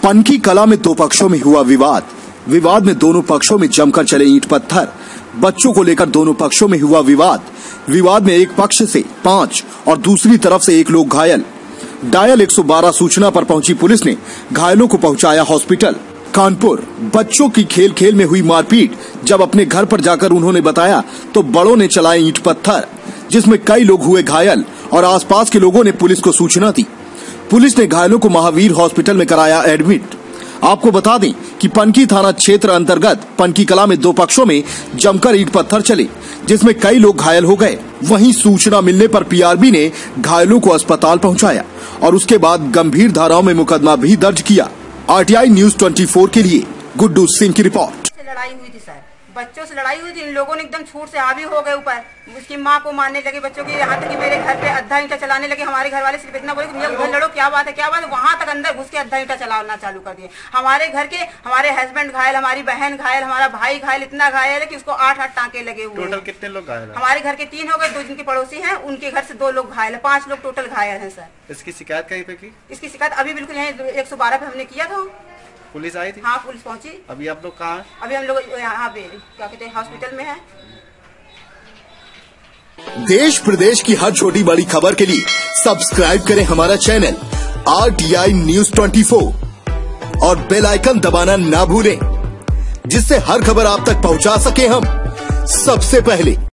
पनकी कला में दो पक्षों में हुआ विवाद में दोनों पक्षों में जमकर चले ईंट पत्थर। बच्चों को लेकर दोनों पक्षों में हुआ विवाद में एक पक्ष से 5 और दूसरी तरफ से 1 लोग घायल। डायल 112 सूचना पर पहुंची पुलिस ने घायलों को पहुंचाया हॉस्पिटल। कानपुर बच्चों की खेल खेल में हुई मारपीट जब अपने घर पर जाकर उन्होंने बताया तो बड़ों ने चलाए ईंट पत्थर, जिसमें कई लोग हुए घायल और आसपास के लोगों ने पुलिस को सूचना दी। पुलिस ने घायलों को महावीर हॉस्पिटल में कराया एडमिट। आपको बता दें कि पनकी थाना क्षेत्र अंतर्गत पनकी कला में दो पक्षों में जमकर ईंट पत्थर चले, जिसमें कई लोग घायल हो गए। वहीं सूचना मिलने पर पीआरबी ने घायलों को अस्पताल पहुंचाया और उसके बाद गंभीर धाराओं में मुकदमा भी दर्ज किया। आरटीआई न्यूज 24 के लिए गुड्डू सिंह की रिपोर्ट। लड़ाई हुई थी सर, बच्चों से लड़ाई हुई थी। इन लोगों ने एकदम छूट से हावी हो गए ऊपर, उसकी माँ को मारने लगे बच्चों की। यहाँ तक कि मेरे घर पे अद्धा ईंटा चलाने लगे। हमारे घर वाले सिर्फ इतना बोले कि उधर लड़ो, क्या बात है क्या बात है। वहाँ तक अंदर घुस के अद्धा ईंटा चलाना चालू कर दिए। हमारे घर के हमारे हस्बैंड घायल, हमारी बहन घायल, हमारा भाई घायल, इतना घायल है कि उसको 8 टांके लगे हुए। टोटल कितने लोग घायल हैं? हमारे घर के 3 हो गए, 2 जिनके पड़ोसी हैं, उनके घर से 2 लोग घायल है, 5 लोग टोटल घायल है सर। इसकी शिकायत कहीं पे की? इसकी शिकायत अभी बिल्कुल यहाँ 112 पे हमने किया था। पुलिस आई थी? हाँ, पुलिस पहुंची। अभी आप लोग कहाँ हैं? अभी हम लोग यहाँ पे क्या कहते हैं हॉस्पिटल में है। देश प्रदेश की हर छोटी बड़ी खबर के लिए सब्सक्राइब करें हमारा चैनल आरटीआई न्यूज 24 और बेल आइकन दबाना ना भूलें, जिससे हर खबर आप तक पहुंचा सके हम सबसे पहले।